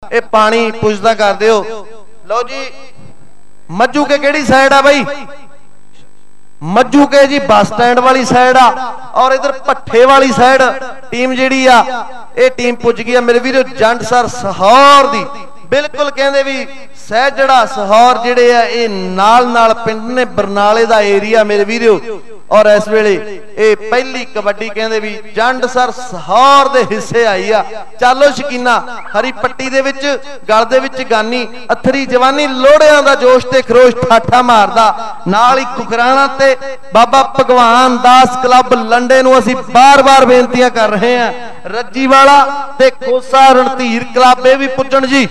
ये पानी पुछदा कर दियो। लो जी मज्जू के केड़ी साइड आ बई? मज्जू के जी बस स्टैंड वाली साइड आ और इधर भट्ठे वाली साइड टीम जिहड़ी आ ये टीम पुज गई मेरे वीरो जंड सर सहौर दी। बिल्कुल कहंदे भी सहजड़ा सहौर जिहड़े आ ये नाल नाल पिंड ने बरनाले दा एरिया मेरे वीरो। और इस वेले ये पहली कबड्डी कहंदे भी जंड सर सहौर दे हिस्से आई आ। चलो शकीना हरी पट्टी दे विच गल दे विच गानी अथरी जवानी लोड़ियां दा जोश ते खरोश ठाठा मारदा नाल ही कुकराना ते बाबा भगवान दास क्लब लंडे नूं असीं बार-बार बेनतियां कर रहे हैं। रज्जी वाला ते खोसा रणधीर क्लब ये भी पुजण जी।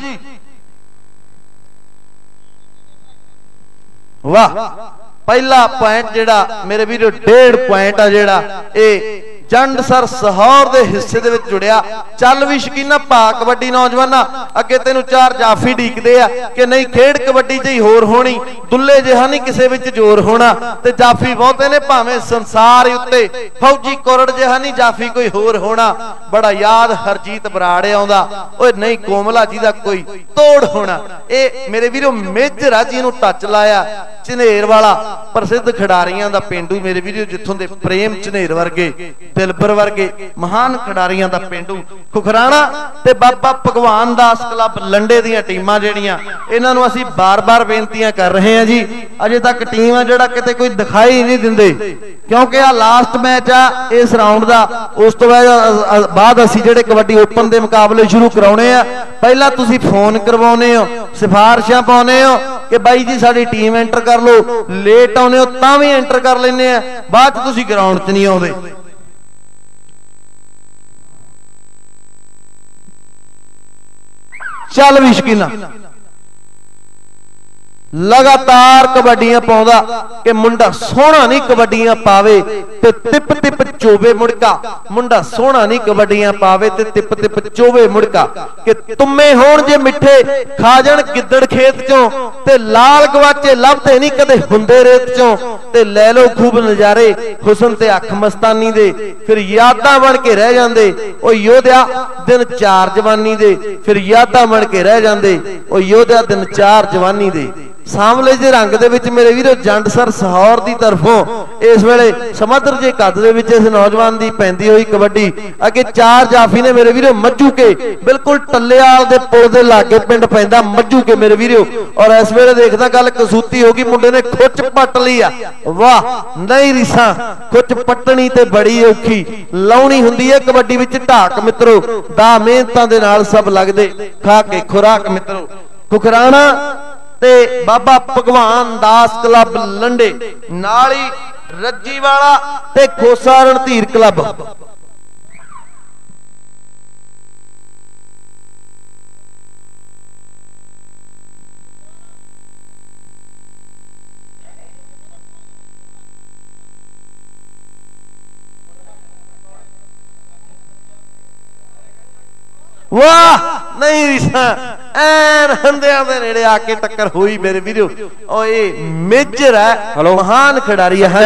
वाह पहला पॉइंट जेड़ा मेरे वीरो 1.5 पॉइंट आ जेड़ा ए जंड सर सहौर दे हिस्से दे विच जुड़िया। चल भी शकीना पा कबड्डी नौजवाना अगे तेनू 4 जाफी ढीकदे आ कि नहीं खेड कबड्डी च ही होर होनी दुल्ले जिहा नहीं किसे विच जोर होना ते जाफी बहुते ने भावें संसार उत्ते फौजी कोरड़ जिहा नहीं जाफी कोई होर होना। बड़ा याद हरजीत बराड़ आउंदा ओए नहीं कोमला जी दा कोई तोड़ होना। ए मेरे वीरो मेजर आ जी नूं टच लाया झनेर वाला प्रसिद्ध खिडारियां दा पेंडू मेरे वीरो जिथों दे प्रेम झनेर वर्गे दिलबर वर्गे महान खिडारियां दा पेंडू खुखराना ते बाबा भगवान दास क्लब लंडे दियां टीमां जेड़ियां इन्हां नूं असीं बार-बार बेनतियां कर रहे हैं जी। अजे तक टीम है जेड़ा किते कोई दिखाई नहीं दिंदे क्योंकि आ लास्ट मैच आ इस राउंड दा। उस तो बाद असीं जेड़े कबड्डी ओपन दे मुकाबले शुरू कराउणे आ पहला तुसीं फोन करवाउने हो सिफारिशां पाउने हो कि बाई जी साडी टीम एंटर कर लो लेट आउने हो तां भी एंटर कर लैने आ बाद तुसीं ग्राउंड च नहीं आउंदे। चल भी शकीना लगातार कबड्डियां पाउंदा कि मुंडा सोहना नहीं कबड्डियां पावे ते तिप तिप चोवे मुड़का। मुंडा सोहना नहीं कबड्डियां पावे ते तिप तिप चोवे मुड़का कि तुम्मे होण जे मिठे खा जाण गिद्दड़ खेत चों ते लाल गवाचे लभदे नहीं कदे हुंदे रेत चों ते लै लो खूब नजारे हुसन ते अख मस्तानी दे फिर यादां बन के रह जांदे ओ योधिया दिन 4 जवानी दे फिर यादां बन के रह जांदे ओ योधिया दिन 4 जवानी दे। सामले जे रंग दे विच मेरे वीरो जंड सर सहौर दी तरफों इस वेले समुद्र जे कद दे विच इस नौजवान दी पैंदी हुई कबड्डी अगे 4 जाफी ने मेरे वीरो मज्जू के बिल्कुल टल्लेआल दे पुल दे लागे पिंड पैंदा मज्जू के मेरे वीरो। और इस वेले देखदा गल कसूती होगी मुंडे ने खुच पट ली आ। वाह नहीं रिसा खुच पटनी ते बड़ी औखी लाउणी हुंदी है कबड्डी विच ढाक मित्रो दा मेहनतां दे नाल सब लगदे खा के खुराक मित्रो। खुखराना ते बाबा भगवान दास क्लब लंडे नाली रज्जी वाला ते खोसा रणधीर क्लब वाह नहीं रिसा ऐन हंदियां दे नेड़े आके टक्कर हुई मेरे वीरो। ओ ये मेजर है महान खिडारी है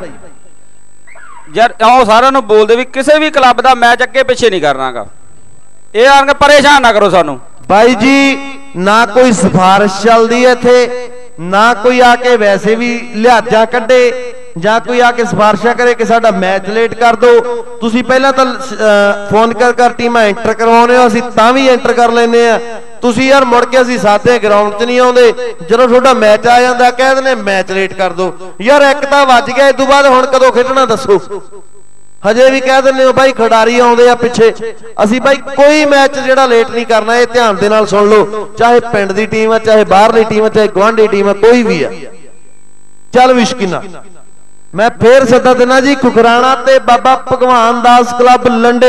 यार आओ सारा नु बोल दे भी किसी भी क्लब दा मैच अगे पिछे नहीं करनागा ये आन के परेशान ना करो सानू भाई जी। ना कोई सिफारिश चलदी है इत्थे ना कोई आके वैसे भी लिहाजा कड्डे ਜਾਂ कोई आके सिफारिशा करे कि साडा मैच लेट कर दो। तुसी पहला तो फोन कर टीमां एंटर करवाउने हो असीं तां भी एंटर कर लैने आ। तुसी यार मुड़ के असीं साथे ग्राउंड च नहीं आउंदे जदों तुहाडा मैच आ जांदा कह दिंदे मैच लेट कर दो। यार एक तां वज गया इस तों बाद हुण कदों खेडना दसो। हजे भी कह दिंदे हो भाई खिडारी आउंदे आ पिछे असीं भाई कोई मैच जिहड़ा लेट नहीं करना। ये ध्यान दे नाल सुण लो चाहे पिंड दी टीम है चाहे बाहरली टीम है चाहे गुआंढी टीम है कोई भी है। चल भी शकीना मैं फिर सदा देना जी खुखराना ते बाबा भगवान दास क्लब लंडे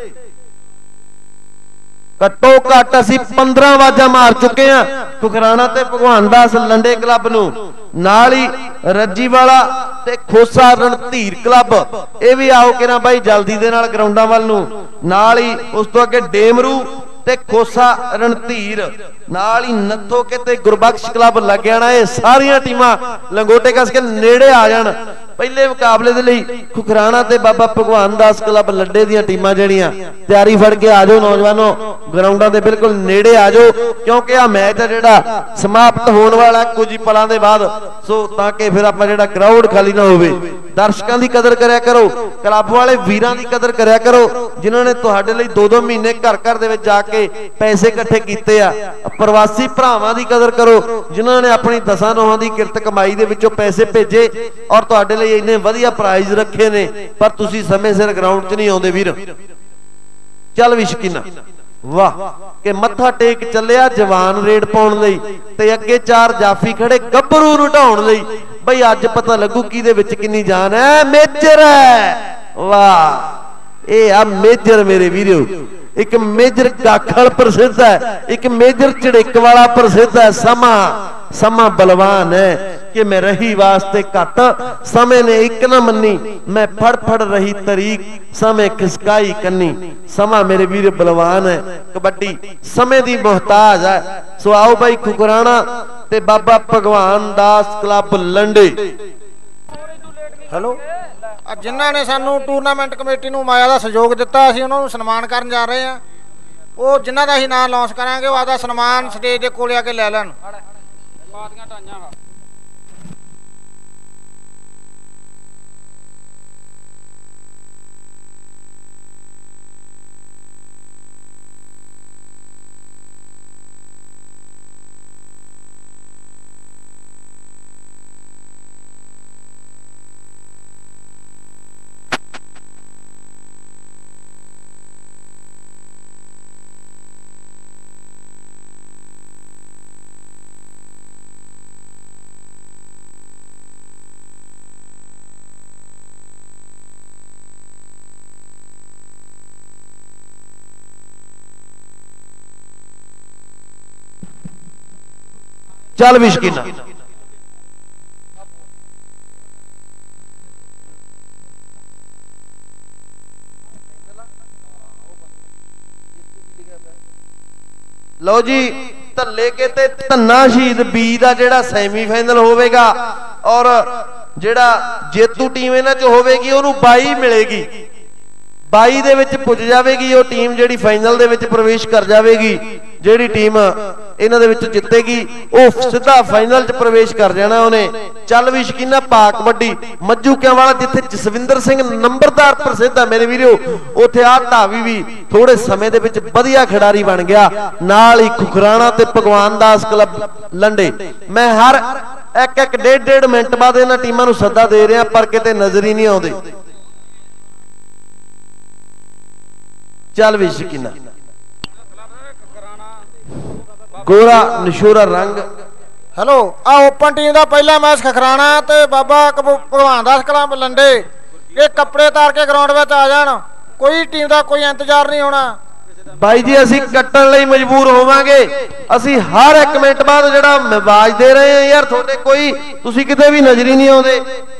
घट्टो घट असीं 15 आवाज़ां मार चुके हैं खुखराना ते भगवान दास लंडे क्लब नूं नाल ही रज्जी वाला ते खोसा रणधीर क्लब ये भी आओ कि ना भाई जल्दी दे नाल ग्राउंडां वल नूं नाल ही उस तो अगे डेमरू ते खोसा रणधीर नाल ही नत्थो के ते गुरबख्श क्लब लग जाना। ये सारियां टीमां लंगोटे कस के नेड़े आ जाण पहले मुकाबले दे लई खुखराना ते बाबा भगवान दास क्लब लड्डे दीयां टीमां जेहड़ियां तैयारी फड़ के आ जाओ नौजवानों, ग्राउंडां दे बिल्कुल नेड़े आ जाओ क्योंकि आ मैच है जिहड़ा समाप्त होने वाला कुछ ही पलां दे बाद। सो ताकि फिर आपां जिहड़ा ग्राउंड खाली ना होवे। दर्शकों की कदर करया करो, क्लब वाले वीरां की कदर करया करो जिन्होंने तुहाडे लई 2-2 महीने घर घर दे विच जाके पैसे इकट्ठे कीते आ। प्रवासी भरावां की कदर करो जिन्होंने अपनी 10 नौहां दी किरत कमाई दे विचों पैसे भेजे और तुहाडे लई इन्ने वधिया प्राइज रखे ने, पर तुसीं समय सिर ग्राउंड च नहीं आउंदे वीर। चल भी शकीना वाह के मत्था टेक चलिया जवान रेड पाउण लई ते अगे 4 जाफी खड़े गब्बरू नूं ढाउण लई। बई अज पता लगू किहदे विच किन्नी जान है। मेजर है वाह, ये आ मेजर मेरे वीरो। एक मेजर गाखड़ प्रसिद्ध है, एक मेजर झड़िक वाला प्रसिद्ध है। समा बलवान है कि मैं रही वास्ते घट, समय ने एक ना मन्नी, मैं फड़ रही तरीक, समय खिसकाई कन्नी। समा मेरे वीर बलवान है, कबड्डी समय दी मोहताज है। सो आओ भाई खुखराना ते बाबा भगवान दास क्लब लंडे। हेलो, जिन्हों ने सानू टूरनामेंट कमेटी नू माया का सहयोग दिता, असीं उन्होंने सन्मान करन जा रहे हैं। वो जिन्हों का असीं नाम लॉन्च करांगे वो आदा सन्मान स्टेज के कोल आके लै लैण। चल भी शकीना लो जी, धल्ले के ते धन्ना शहीद बी का जिहड़ा सैमीफाइनल होवेगा और जिहड़ा जेतू टीम इन्हां च होवेगी उहनूं 22 मिलेगी। 22 दे विच पुज जाएगी वो टीम जिहड़ी फाइनल दे विच प्रवेश कर जाएगी। जिहड़ी टीम इन्हां दे विच जितेगी वो सीधा फाइनल च प्रवेश कर जाना उन्हें। चल भी शकीना पा कबड्डी मज्जूकियां वाला जिथे जसविंदर सिंह नंबरदार प्रसिद्ध है मेरे वीरो, उत्थे आ ढावी भी थोड़े समय दे विच वधिया खिडारी बन गया। नाल ही खुखराना ते भगवान दास क्लब लंडे। मैं हर एक डेढ़ मिनट बाद इन्हां टीमां नूं सद्दा दे रहा पर किते नजर ही नहीं आउंदे। चल भी शकीना गोरा नशोरा रंग। हेलो, आ ओपन टीम का पहला मैच खखराना ते बाबा भगवान दास क्लब लंडे। ये कपड़े तार के ग्राउंड में आ जान, कोई टीम का कोई इंतजार नहीं होना। भाई जी असी कट्टण लई मजबूर होवांगे। असी हर एक मिनट बाद जिहड़ा आवाज दे रहे हैं यार, थोड़े कोई तुसी किते भी नजर ही नहीं आउंदे।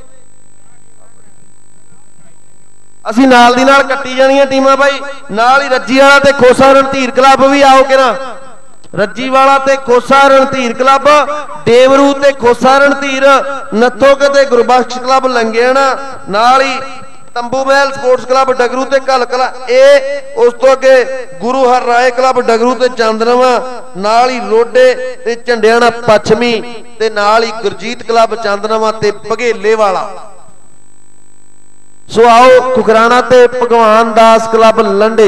असी नाल दी नाल कट्टी जानियां टीमां भाई। नाल ही रज्जी वाला ते खोसा रणधीर क्लब भी आओ कि ना। रज्जी वाला ते खोसा रणधीर क्लब, डेवरू ते खोसा रणधीर, नथोके ते गुरबख्श क्लब लंगेना, नाल ही तंबू महल स्पोर्ट्स क्लब डगरू ते कलकला, ए उस तो अगे गुरु हर राय क्लब डगरू ते चांदनवा, नाल ही रोडे ते झंडियाना पश्चिमी ते नाल ही गुरजीत क्लब चांदनवा ते बघेले वाला। सो आओ खुखराना ते भगवान दास क्लब लंडे।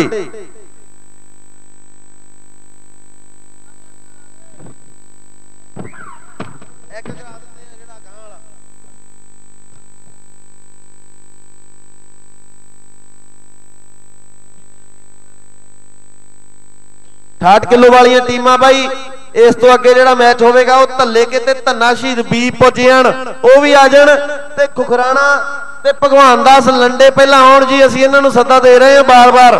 साठ किलो वाली टीमां भाई इस तो अगे जिहड़ा मैच होवेगा वो धल्ले के ते धन्ना शहीद बी पुज जाण, वो भी आ जाण ते खुखराना ते भगवान दास लंडे पहला आउण जी। असीं इन्हां नूं सद्दा दे रहे हैं बार बार।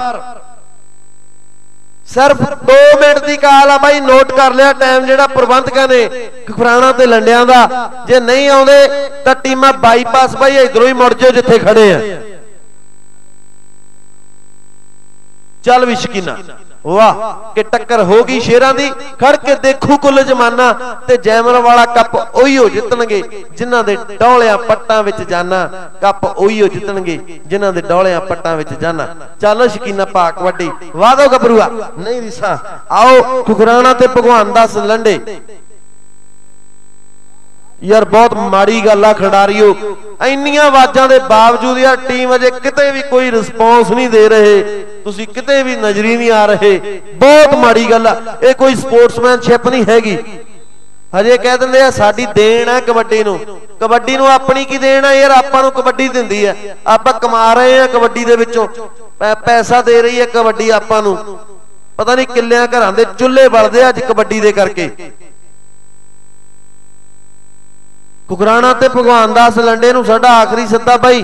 सिर्फ 2 मिनट की काल आ भाई, नोट कर लिया टाइम जिहड़ा प्रबंधकां ने खुखराना ते लंडियां दा। जे नहीं आउंदे तां टीमां बाईपास भाई इधरों ही मुड़ जाओ जिथे खड़े हैं। चल भी शकीना वाह कि टक्कर होगी शेरां दी। खड़ के देखू कुल जमाना ते जैमल वाला कप उहिओ जितणगे जिन्हां दे डौलियां पट्टां विच जाना। कप उहिओ जितणगे जिन्हां दे डौलियां पट्टां विच जाना। चल शकीना पा कबड्डी वादो गबरूआ नहीं रिसा। आओ खुखराना ते भगवान दास लंडे। यार बहुत माड़ी गल आ खिडारीओ, इन्नियां आवाजां दे बावजूद यार टीम अजे किते भी कोई रिस्पॉन्स नहीं दे रहे, तुसी किते भी नजरी नहीं आ रहे। बहुत माड़ी गल आ, ये कोई स्पोर्ट्समैनशिप नहीं हैगी। हजे कह दिंदे आ साडी देन है कबड्डी नूं। कबड्डी नूं अपनी की देन है यार, आपां नूं कबड्डी दिंदी है, आपां कमा रहे हैं कबड्डी दे विचों, पैसा दे रही है कबड्डी आपां नूं। पता नहीं किल्लियां घरां दे चुल्हे बलदे अज कबड्डी दे करके। कुकराना ते भगवान दास लंडे नूं साडा आखिरी सद्दा भाई।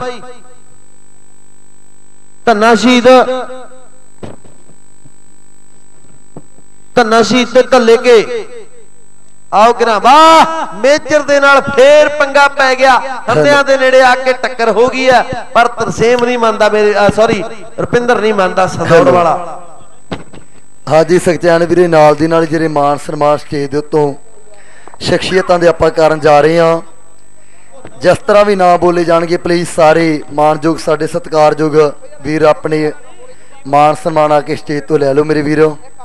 धन्ना शहीद ते धल्ले के आओ किरा। वाह मेजर दे नाल फेर पंगा पै गया, हंदियां दे नेड़े आके टक्कर हो गई है, पर तरसेम नहीं मानदा मेरे सॉरी रुपिंदर नहीं मानदा संदौड़ वाला। हाँ जी सखचान वीरे नाल दी नाल जिहड़े मान सन्मान स्टेज दे उत्तों शख्सियतां दे आपां करन जा रहे हैं। जिस तरह भी नाम बोले जाएंगे प्लीज़ सारे मानयोग साडे सत्कारयोग वीर अपने मान सन्मान आके स्टेज तो लै लो मेरे वीरो।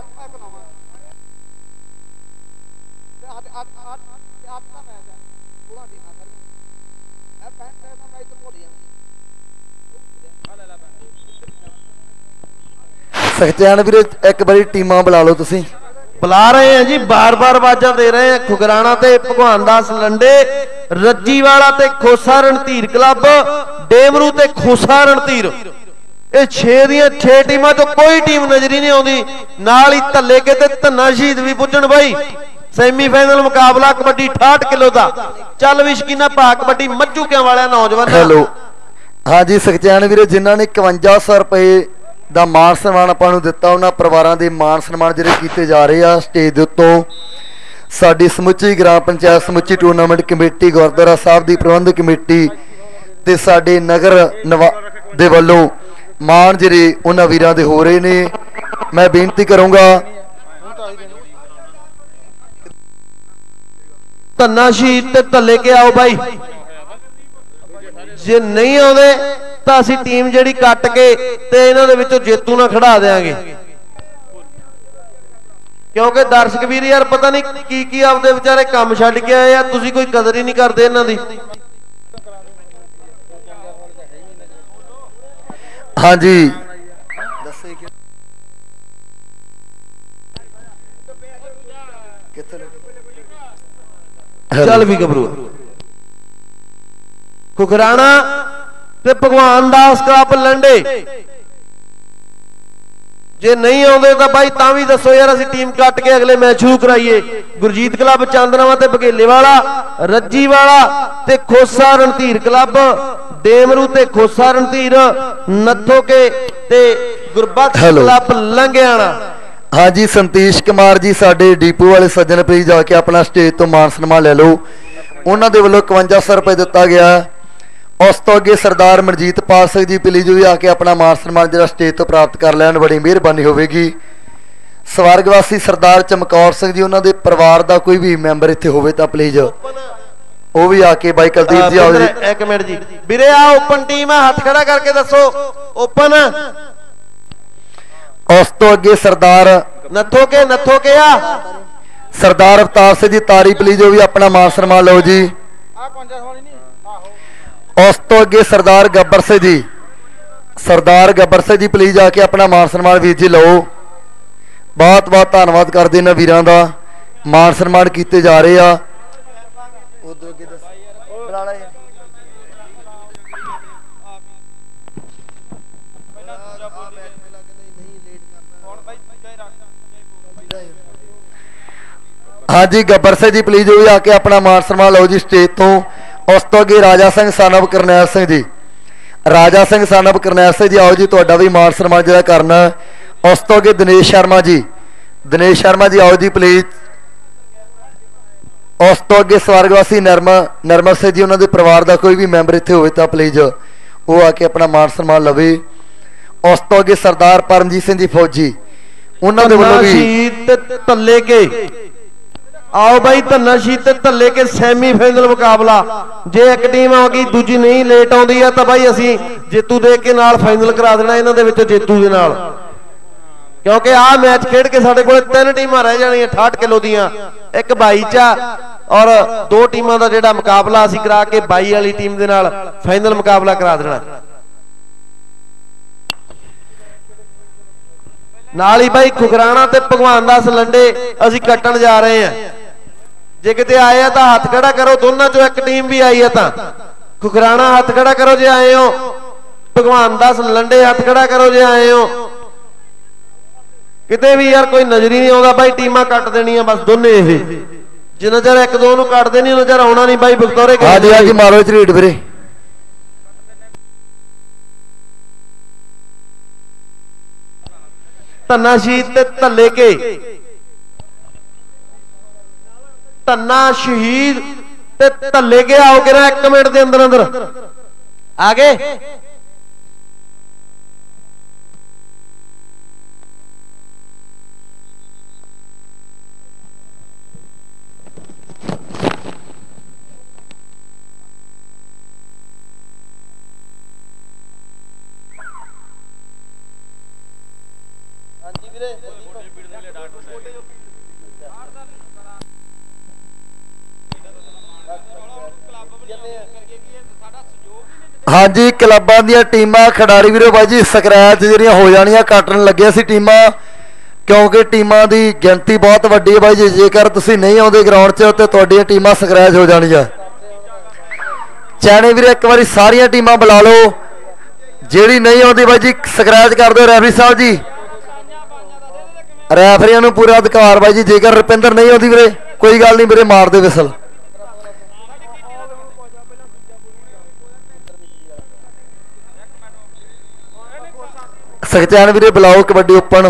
सखचैन वीरे एक बारी टीमां बुला लो तुसीं। बुला रहे हैं जी, बार बार आवाजा दे रहे हैं। खुगराना ते भगवान दास लंडे, रज्जी वाला ते खोसा रणधीर क्लब, डेमरू ते खोसा रणधीर, ये 6 ਦੀਆਂ 6 टीमां तो कोई टीम नजरी नहीं आती। नाल ही धल्ले के ते धन्ना शहीद भी पुजण भाई। सैमीफाइनल मुकाबला कबड्डी 68 किलो का। चल भी शकीना पा कबड्डी मज्जूकियां वाले नौजवान। हेलो हाँ जी सखचैन वीरे जिन्होंने 5100 रुपए ਦਾ ਮਾਨ ਸਨਮਾਨ ਆਪਾਂ ਨੂੰ ਦਿੱਤਾ, ਉਹਨਾਂ ਪਰਿਵਾਰਾਂ ਦੇ ਮਾਨ ਸਨਮਾਨ ਜਿਹੜੇ ਕੀਤੇ ਜਾ ਰਹੇ ਆ ਸਟੇਜ ਦੇ ਉੱਤੋਂ। ਸਾਡੀ ਸਮੁੱਚੀ ਗ੍ਰਾਮ ਪੰਚਾਇਤ, ਸਮੁੱਚੀ ਟੂਰਨਾਮੈਂਟ ਕਮੇਟੀ, ਗੁਰਦੁਆਰਾ ਸਾਹਿਬ ਦੀ ਪ੍ਰਬੰਧਕ ਕਮੇਟੀ ਤੇ ਸਾਡੇ ਨਗਰ ਦੇ ਵੱਲੋਂ ਮਾਨ ਜਿਹੜੇ ਉਹਨਾਂ ਵੀਰਾਂ ਦੇ ਹੋ ਰਹੇ ਨੇ। ਮੈਂ ਬੇਨਤੀ ਕਰੂੰਗਾ ਧੰਨਾ ਸ਼ਹੀਦ ਤੇ ਧੱਲੇ ਕੇ ਆਓ ਭਾਈ। ਜੇ ਨਹੀਂ ਆਉਂਦੇ ਤਾਂ ਅਸੀਂ ਟੀਮ ਜਿਹੜੀ ਕੱਟ ਕੇ ਤੇ ਇਹਨਾਂ ਦੇ ਵਿੱਚੋਂ ਜੇਤੂ ਨਾ ਖੜਾ ਦੇਾਂਗੇ, ਕਿਉਂਕਿ ਦਰਸ਼ਕ ਵੀਰ ਯਾਰ ਪਤਾ ਨਹੀਂ ਕੀ ਆਪਦੇ ਵਿਚਾਰੇ ਕੰਮ ਛੱਡ ਕੇ ਆਏ ਆ, ਤੁਸੀਂ ਕੋਈ ਕਦਰ ਹੀ ਨਹੀਂ ਕਰਦੇ ਇਹਨਾਂ ਦੀ। ਹਾਂਜੀ ਚੱਲ ਵੀ ਗੱਭਰੂ खुखराना ते भगवान दास क्लब लंडे जे नहीं आते तो भाई तां भी दसो यार, असीं टीम कट के अगले मैच शुरू कराइए। गुरजीत क्लब चांदनावा ते बघेले वाला, रज्जी वाला ते खोसा रणधीर क्लब, डेमरू ते खोसा रणधीर, नथो के ते गुरबख्श क्लब लंघियाना। हाँ जी संतीश कुमार जी साडे डीपू वाले सज्जन प्लीज जाके अपना स्टेज तो मान सन्मान ले लो। उन्होंने दे वल्लों 5100 रुपए दिता गया। उस तो अगे सरदार मनजीत पाल सिंह जी प्लीज भी आके अपना मान सन्मान जो स्टेज तो प्राप्त कर लैन, बड़ी मेहरबानी होगी। स्वर्गवासी सरदार चमकौर सिंह जी उन्होंने परिवार का कोई भी मैंबर इत्थे होवे तां प्लीज वो भी आके भाई कुलदीप जी आओ जी। एक मिनट जी वीरे आ ओपन टीम है, हाथ खड़ा करके दसो ओपन। उस तो अगे सरदार नथो के आ सरदार अवतार सिंह जी तारी प्लीज वो भी अपना मान सन्मान लो जी। उस तो अगे सरदार गब्बर सिंह जी, सरदार गब्बर सिंह जी प्लीज आके अपना मान सन्मान वीर जी लो। बहुत बहुत धन्यवाद करते हैं वीरां दा, मान सन्मान किए जा रहे हैं। हाँ जी गब्बर सिंह जी प्लीज भी आके अपना मान सन्मान लो जी स्टेज तो। उस तो अगे Raja Singh son of Karnail Singh ji, Raja Singh son of Karnail Singh ji आओ जी, तुहाडा भी मान सन्मान जो करना। उस तो अगे दिनेश शर्मा जी, दिनेश शर्मा जी आओ जी प्लीज। उस तो अगे स्वर्गवासी नरमल सिंह जी उन्होंने परिवार का कोई भी मैंबर इत्थे होवे तां प्लीज वो आके अपना मान सन्मान लवे। उस तो अगे सरदार परमजीत सिंह जी फौजी ਉਹਨਾਂ ਦੇ ਵੱਲੋਂ ਵੀ ਸ਼ਹੀਦ ਤੇ ਧੱਲੇ ਕੇ आओ भाई धन्ना शहीद ते धल्ले के सैमीफाइनल मुकाबला जे एक टीम आ गई दूजी नहीं लेट आउंदी है तो भाई असी जेतू दे के नाल फाइनल करा देना इन्हां दे विच जेतू दे नाल क्योंकि आ मैच खेड के साडे कोल 3 टीमां रह जाणियां 68 किलो दियां एक 22 चा और 2 टीमां दा जिहड़ा मुकाबला असी करा के 22 वाली टीम दे नाल फाइनल मुकाबला करा देना नाल ही भाई खुखराना ते भगवान दास लंडे असी कट्टण जा रहे हैं जे किते आए हैं तो हाथ खड़ा करो दोनों चो एक टीम भी आई है तो खुखराना हाथ खड़ा करो जे आए हो भगवान दास लंडे हाथ खड़ा करो जे आए हो किते भी यार कोई नजर ही नहीं आता भाई टीमां कट देनियां बस दोने ये जिन्ना चर एक दो नूं कटदे नहीं उन्ना चर आउणा नहीं भाई विक्टोरे हाँ जी हाँ जी मारो झरीट वीरे धन्ना शहीद ते धल्ले के धन्ना शहीद ते धल्ले के आओ के ना 1 मिनट के अंदर अंदर आगे हाँ जी क्लबां दी टीमां खिडारी वीरो भाई जी स्क्रैच जिहड़ियां हो जाणियां कटन लगे सी टीमां क्योंकि टीमां दी गिनती बहुत वड्डी है भाई जी जेकर तुसीं नहीं आउंदे ग्राउंड 'च ते तुहाडीआं टीमां स्क्रैच हो जाणियां चैने वीरे एक बारी सारियां टीमां बुला लो जिहड़ी नहीं आउंदी भाई जी स्क्रैच कर दो रैफरी साहब जी रैफरियां नूं पूरा अधिकार भाई जी जेकर रुपिंदर नहीं आउंदी वीरे कोई गल नहीं वीरे मार दे विसल सखचैन वीरे बुलाओ कबड्डी ओपन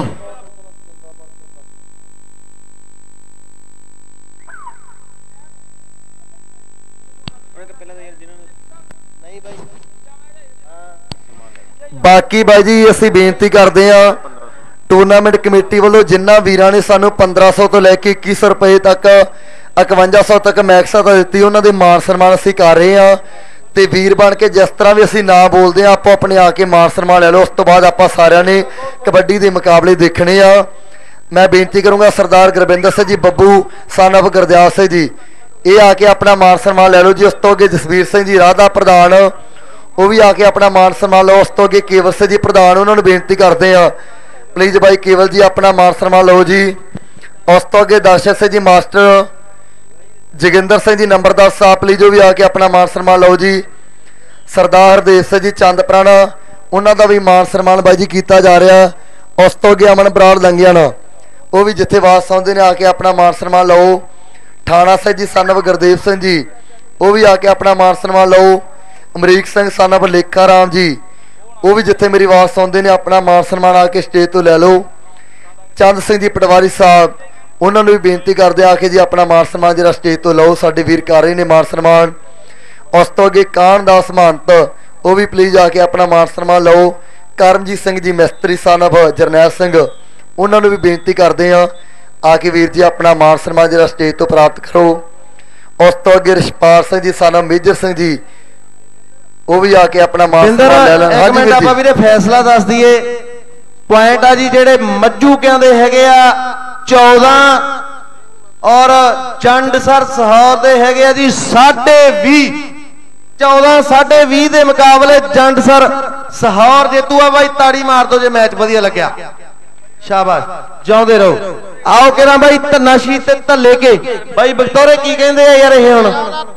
बाकी भाई जी असीं बेनती करते हैं टूरनामेंट कमेटी वालों जिन्ना वीरां ने सानू 1500 तो लैके 2100 रुपए तक 5100 तक मैक्स सहायता दी उन्होंने मान सन्मान असीं कर रहे हैं तो वीर बन के जिस तरह भी असीं ना बोलते हैं आपो अपने आके मान सन्मान ले लो उस तो बाद आप सारिਆਂ ने कबड्डी के मुकाबले देखने आ मैं बेनती करूँगा सरदार गुरबिंदर सिंह जी बब्बू सन ऑफ गुरदियाल सिंह जी ये आके अपना मान सन्मान ले लो जी उस तो अगे जसवीर सिंह जी राधा प्रधान वो भी आके अपना मान सन्मान लो उस तो अगे केवल सिंह जी प्रधान उन्होंने बेनती करते हैं प्लीज़ भाई केवल जी अपना मान सन्मान लो जी उस तो अगे दर्शन सिंह जी मास्टर जोगिंदर सिंह जी नंबरदार साहब प्लीज़ वो भी आके अपना मान सन्मान लो जी सरदार हरदेव सिंह जी चंदपुराना उन्हों का भी मान सन्मान भाई जी किया जा रहा उस तो अगे अमन बराड़ लंघियान वो भी जिथे वास आते हैं आके अपना मान सन्मान लो थाना सिंह जी सन ऑफ गुरदेव सिंह जी वो भी आके अपना मान सन्मान लो अमरीक सिंह सन ऑफ लेखा राम जी वो भी जिथे मेरी आवाज़ आते हैं अपना मान सन्मान आके स्टेज तो लै लो चंद सिंह जी पटवारी साहब उन्होंने भी बेनती करते आके जी अपना मान सन्मान जो स्टेज तो लो साडे वीर कर रहे हैं मान सन्मान उस तो अगे कानदास महंत वो भी प्लीज़ आके अपना मान सन्मान लो करमजीत सिंह जी मिस्त्री सन ऑफ जरनैल सिंह उन्होंने भी बेनती करते हैं आके वीर जी अपना मान सन्मान जो स्टेज तो प्राप्त करो उस तो अगे रिशपाल सिंह जी सन ऑफ मेजर सिंह जी वो भी आके अपना मान सन्मान ले लें। एक मिनट आपां वीरे फैसला दस दईए पॉइंट आ जी जेडे मज्जूकियां दे हैगे आ 14 और चंडसर सहार दे हैगे आ जी 20.5 14 20.5 के मुकाबले जंडसर सहार जेतू आ भाई ताड़ी मार दो जे मैच वधिया लग्या शाबाश जाओगे रहो आओ के ना भाई धन्ना शहीद ते धल्ले के भाई बगतौरे की कहंदे आ यार ये हुण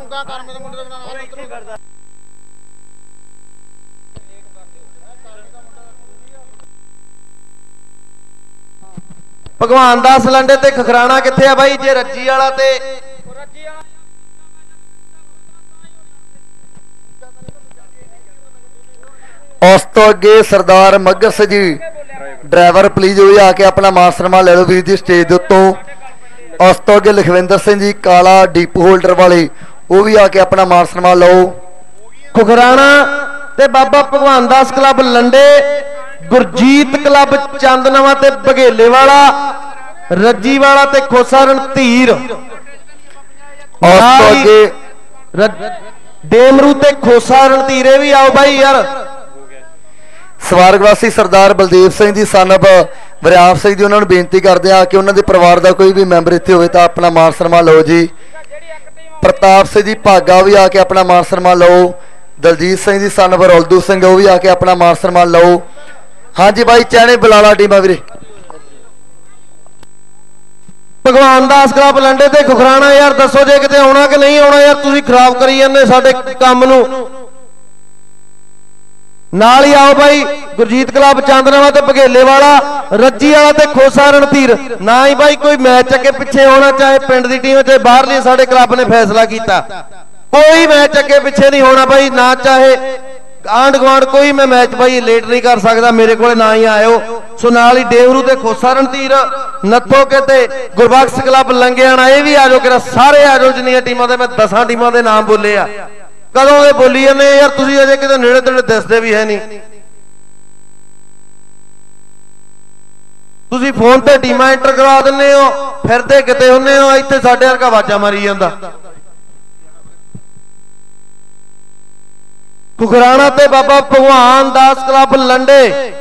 भगवान दास लंडे ते खखराना किथे आ भाई जे रज्जी वाला ते उस तो अगे सरदार मगर सिंह जी ड्राइवर प्लीज वो आके अपना मान सन्मान ले लो वीर जी स्टेज उत्तों उस तो अगे लखविंदर सिंह जी काला डीपू होल्डर वाले वो भी आके अपना मान सन्मान लो खुखराना ते बाबा भगवान दास क्लब लंडे गुरजीत क्लब चंदनवा ते बघेले वाला, रज्जी वाला ते खोसा रणधीर, डेमरू ते खोसा रणधीर भी आओ भाई यार। ਸਵਾਰਗਵਾਸੀ ਸਰਦਾਰ ਬਲਦੇਵ ਸਿੰਘ ਜੀ ਸਨਬ ਵਰਿਆਮ ਸਿੰਘ ਜੀ, ਉਹਨਾਂ ਨੂੰ ਬੇਨਤੀ ਕਰਦੇ ਆ ਕਿ ਉਹਨਾਂ ਦੇ ਪਰਿਵਾਰ ਦਾ ਕੋਈ ਵੀ ਮੈਂਬਰ ਇੱਥੇ ਹੋਵੇ ਤਾਂ ਆਪਣਾ ਮਾਨ ਸਨਮਾਨ ਲਓ ਜੀ। ਪ੍ਰਤਾਪ ਸਿੰਘ ਜੀ ਭਾਗਾ ਵੀ ਆ ਕੇ ਆਪਣਾ ਮਾਨ ਸਨਮਾਨ ਲਓ। ਦਲਜੀਤ ਸਿੰਘ ਜੀ ਸਨਬ ਰੌਲਦੂ ਸਿੰਘ ਉਹ ਵੀ ਆ ਕੇ ਆਪਣਾ ਮਾਨ ਸਨਮਾਨ ਲਓ। ਹਾਂਜੀ ਬਾਈ ਚੈਣੇ ਬਲਾਲਾ ਟੀਮਾਂ ਵੀਰੇ। ਭਗਵਾਨ ਦਾਸ ਕਲੱਬ ਲੰਡੇ ਤੇ ਖੁਖਰਾਣਾ ਯਾਰ ਦੱਸੋ ਜੇ ਕਿਤੇ ਆਉਣਾ ਕਿ ਨਹੀਂ ਆਉਣਾ ਯਾਰ, ਤੁਸੀਂ ਖਰਾਬ ਕਰੀ ਜਾਂਦੇ ਸਾਡੇ ਕੰਮ ਨੂੰ। ਨਾਲ ਹੀ आओ भाई गुरजीत क्लब चांदनावा ते बघेले वाला, रज्जी वाला ते खोसा रणधीर। ना ही भाई कोई मैच अगे पिछे होना, चाहे पिंड दी टीम चाहे बाहरली, साडे क्लब ने फैसला किया कोई मैच अगे पिछे नहीं होना भाई, ना चाहे आंड गुआंढ कोई मैं मैच भाई लेट नहीं कर सकता, मेरे को ना ही आयो। सो नाल ही डेवरू ते खोसा रणधीर, नत्थो के ते गुरबख्श क्लब लंघियाना, ये भी आ जाओ कि सारे आ जाओ जिन्नियां टीमां दे मैं 10 टीमां दे नाम बोले आ। कदों दे बोली जाने यार, तुसीं अजे किते नेड़े तेड़े दसदे भी है नहीं। तुसीं फोन ते टीमां एंटर करवा दिंदे हो, फिरदे किते हुंदे हो, इत्थे साडे वर्गा आवाज़ां मारी जांदा। खुखराना ते बाबा भगवान दास क्लब लंडे